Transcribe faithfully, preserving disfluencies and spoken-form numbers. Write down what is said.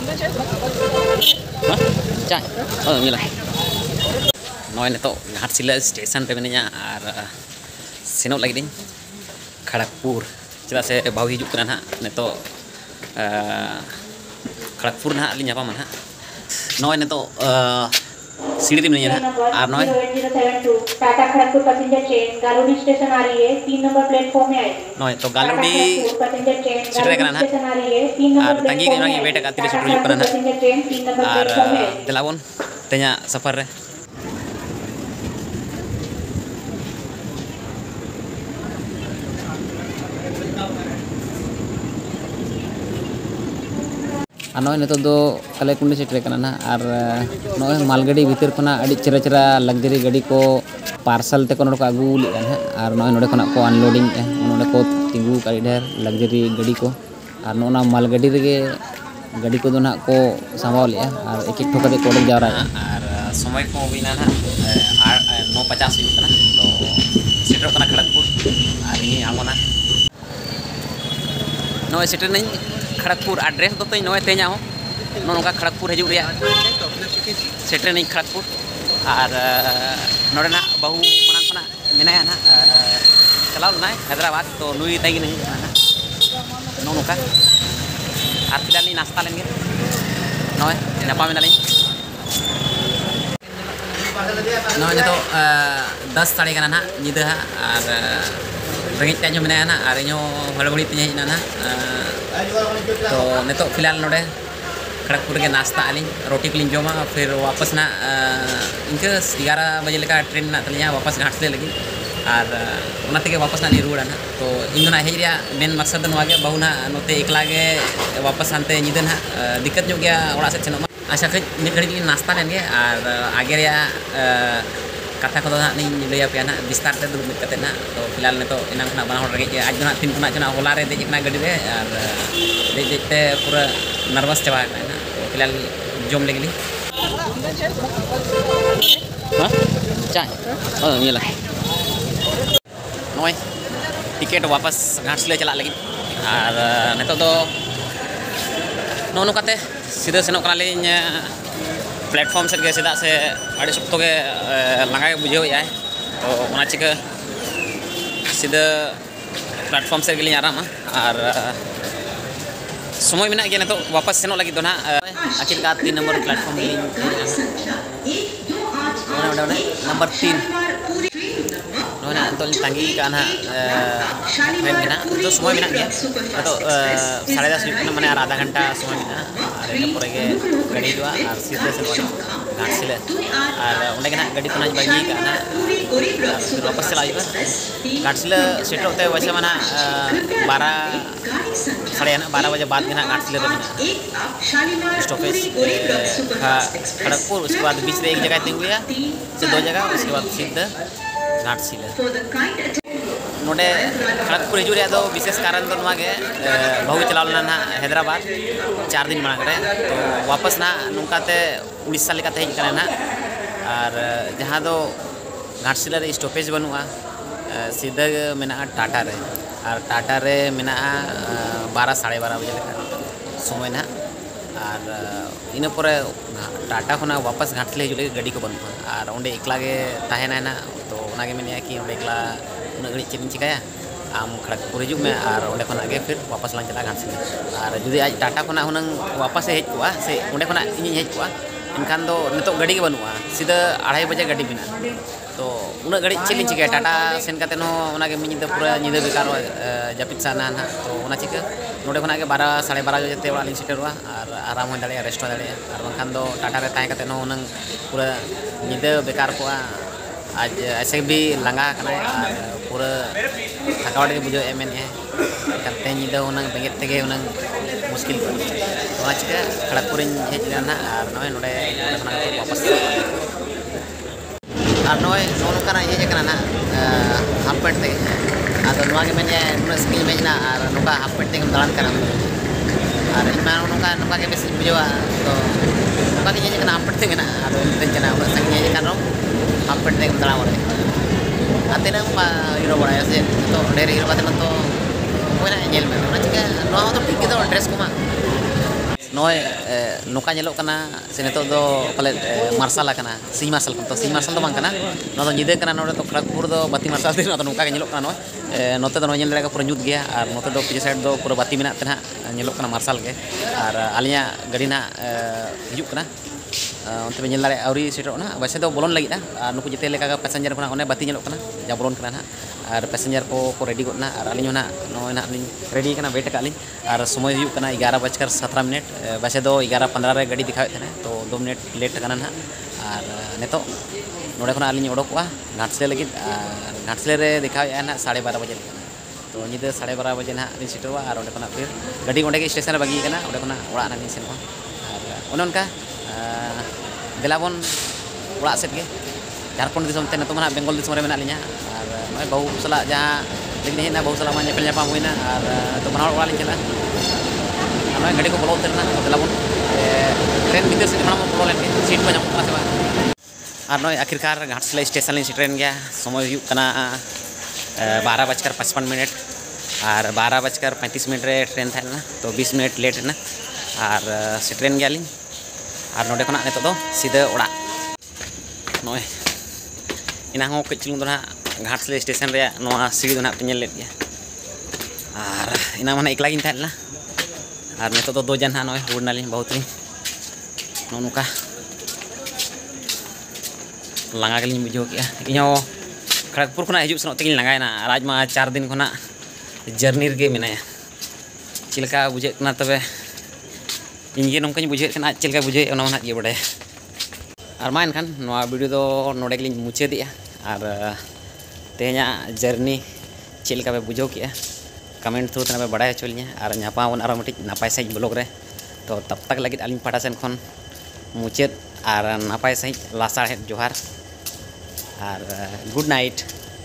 Cang, oh ini lah. Noy neto Ghatsila station re menanya ar senok lagi nih Kharagpur. Cila se bau hijuk kana ha neto Kharagpur na alin apa mana? Noy neto सीढ़ी में नहीं है आर नॉय Tata Kharagpur passenger train Galudih station आ रही है तीन नंबर प्लेटफॉर्म में आएगी नॉय तो गालोडी पैसेंजर ट्रेन सीढ़ी करना ना स्टेशन आ रही है तीन नंबर तंगी के ना वेट का तीन सीढ़ी करना ना पैसेंजर ट्रेन तीन नंबर प्लेटफॉर्म में आएगी दिलावन तेnya सफर रे नॉय नितो दो कले कुंडी सेटरे कना ना और नॉय मालगाड़ी भीतर खना अड़ी चेरा चेरा लग्जरी गाड़ी को पार्सल ते को नोड को आगू लेन है और नॉय नोडे खना को अनलोडिंग है नोडे को तिंगू काड़ी ढेर लग्जरी गाड़ी को और नोना मालगाड़ी रे गाड़ी को दो ना को संभाव ले और एक एक ठोका दे कोडे जावरा और समय को बिना ना नौ पचास हुई कना तो सेटर कना खड़गपुर और ये आमोना नॉय सेटर नहीं खड़गपुर एड्रेस तो तीन नॉय तेजा हो नोका खड़गपुर हजू रे सेटर नहीं खड़गपुर और नोडे ना बहु मना खना मेनाया ना चलाव ना हैदराबाद तो नुई तई नहीं ना नो नोका और फिलहाल नहीं नाश्ता लेंगे नॉय नपा में डालें नॉय ने तो दस साढ़े का ना निदा और रेंगे तेज मेनाया ना और इन हड़बड़ी तीन हजना ना तो नितो फिलहाल नोडे खड़गपुर के नाश्ता आली रोटी को जमा फिर वापस ना इनके ग्यारह बजे लेका ट्रेन ना तलिया वापस घाटले लगी और उनते वापस ना रुड़ा ना तो इन ना हेरिया मेन मकसद नवागे बहु ना नोते एकला गे वापस आनते निदन ना दिक्कत जो गया ओड़ा से चनो अच्छा कई मिड घड़ी नाश्ता लेंगे और आगे रे कथा को ना नहीं लैया पे ना विस्तार से दुर्मित करते ना तो फिलहाल ने तो इना खना बना हर रगे आज ना तीन खना जना होला रे देजना गाड़ी रे और दे देते पूरा नर्वस चबा ना तो फिलहाल जोम लेगली हां चाय ओ ये ला नॉय टिकट वापस घाटले चला लगी और नेतो तो नो नो काते सीधा सेनो कना लिन प्लेटफॉर्म से के सीधा से अड़ी सप्तो के लंगा बुझे जाए तो ओना चिका सीधा प्लेटफॉर्म से गेली आराम और समय में गया तो वापस सेनो लगी तो ना आखिरकार तीन नंबर प्लेटफॉर्म नंबर तीन नोना तो तंगी का ना ट्रेन में ना तो समय में गया तो साढ़े दस मिनट मैंने आधा घंटा समय में और इन पर गाड़ी जो और सीधे से घाटसिले और उन्हें ना गाड़ी को बागी का ना वापस चला घाटसिले सेट होते वैसे मना बारह साढ़े ना बारह बजे बाद ना घाटसिले स्टॉपेज खड़गपुर उसके बाद बीच में एक जगह तीन हुआ से दो जगह उसके बाद सीधे घाटसिले नोडे खड़गपुर हजू रे दो विशेष कारण तो नवागे बहु चलावना ना हैदराबाद चार दिन मांग रे तो वापस ना नुकाते उड़ीसा लेकाते हज कना ना और जहाँ दो घाटसिला रे स्टॉपेज बनुआ सीधा मेना टाटा रे और टाटा रे मेना बारह साढ़े बारह बजे लेका समय ना और इन पर टाटा खना वापस घाटले हजू गाड़ी को बनुआ और ओंडे एकला गे ताहेना ना तो उनागे मेनिया कि ओंडे एकला उन्हें घड़ी चेन चिकाया आम खड़गपुर हजू में और ओंडे खना गे फिर वापस लांग चला घाटसिले और जुदी आज टाटा खना हुनंग वापस हज को से ओंडे खना इन हज को इनखान दो नितो गाड़ी के बनुआ सीधा अढ़ाई बजे गाड़ी बिना तो उन्हें घड़ी चेलिन चिकाया टाटा सेन काते नो उनागे मिनिदा पूरा निदा बेकार जापित साना ना तो उना चिका नोडे खना के बारह साढ़े बारह बजे ते ओड़ा लिंग सेटरवा और आराम हो दाड़े रेस्ट हो दाड़े और बंखान दो टाटा रे ताहे काते नो उनंग पूरा निदा बेकार को आज ऐसे भी लंगा करना और पूरा थकावट के बुझे एम करते निदा उनंग बेगेट तेगे उनंग मुश्किल को तो चिका खड़गपुर हज लेना और नॉय नोडे वापस और नॉय नोका हज करना हाफ पेंट ते आदो नवागे मेने नुना स्किल मेजना और नोका हाफ पेंट तेगे दालान करना और इमा नोका नोका के बेस बुझवा तो नोका के हज करना हाफ पेंट तेगे ना आदो तेजना उना संग हज करना हाफ पेंट तेगे दाला वाले आते ना हीरो बड़ा से तो ढेर हीरो बाते तो कोई ना जेल में ना चिका नो तो ठीक है तो ड्रेस को मा नॉय नोका नेलो कना से नितो दो पले मार्शल कना सिंह मार्शल तो सिंह मार्शल तो बांग कना नो दो निदे कना नोडे तो खड़गपुर दो बाती मार्शल दिन तो नोका के नेलो कना नॉय नोते दो नोय नेल पूरा ᱧᱩᱛ गया और नोते दो पीछे साइड दो पूरा बाती मेना तेना नेलो कना मार्शल के और आलिया गाड़ी ना हिजुक कना उनते नेल दारे आउरी सेटोना वैसे दो बोलन लगी और नुकु जते लेका पैसेंजर को ओने बाती नेलो कना जा बोलन कना ना और पैसेंजर को को रेडी गोना और आलिन ना नोय ना रेडी कना वेट कालिन और समय हुई कना ग्यारह बजकर सत्रह मिनट वैसे दो ग्यारह पंद्रह रे गाड़ी दिखावे थे तो दो मिनट लेट कना ना और नितो नोडे खना आलिन ओडोकवा घाटसले लगी घाटसले रे दिखावे ना साढ़े बारह बजे तो निदे साढ़े बारह बजे ना लिन सेटवा और ओडे खना फिर गाड़ी ओडे के स्टेशन रे बागी कना ओडे खना ओड़ा ना लिन सेनवा और ओने उनका देलाबन ओड़ा सेट गे झारखंड दिसम ते नतो मना बेंगल दिसम रे मेना लिया और नय बहु सला जहां लेकिन हेना बहु सला मा नेपल नेपा होइना और तो बना ओड़ा लिन चला नय गाड़ी को बोलो उतरना देलाबन ट्रेन भीतर से बना बोलो लेन सीट को नाम से बा और नय आखिरकार घाटसला स्टेशन लिन सेटरेन गया समय हुई कना बारह बजकर पचपन मिनट और बारह बजकर पैंतीस मिनट रे ट्रेन था ना तो बीस मिनट लेट ना और सेटरेन गया लिन और नोडे खना नितो दो सीधा ओड़ा नय इना हो कचलुंग दो ना घाटसले स्टेशन रे नोआ सीढ़ी दो ना पे नेल गया और इना माने एकला गिन थाना और नितो दो दो जन हा नय उड़नाली बहुत लिन नो नुका लांगा गलिन बुझो किया इनो खड़गपुर खना हिजुब सनो तकिन लांगायना आज मा चार दिन खना जर्नी रे मेनाया चिलका बुझे कना तबे इनगे नोंकाኝ बुझे कना चिलका बुझे ओना ना जे बडे और मा एनखान नोआ वीडियो दो नोडे गलिन मुचे दिया और तेहना जर्नी चिलका पे बुझो किया कमेंट थ्रू तना पे बड़ा चलिया और नापा वन आरो मिटी नापाय सही ब्लॉग रे तो तब तक लगी आलिन पाटा सेन खन मुचेद और नापाय सही लासाड़ जोहार और गुड नाइट।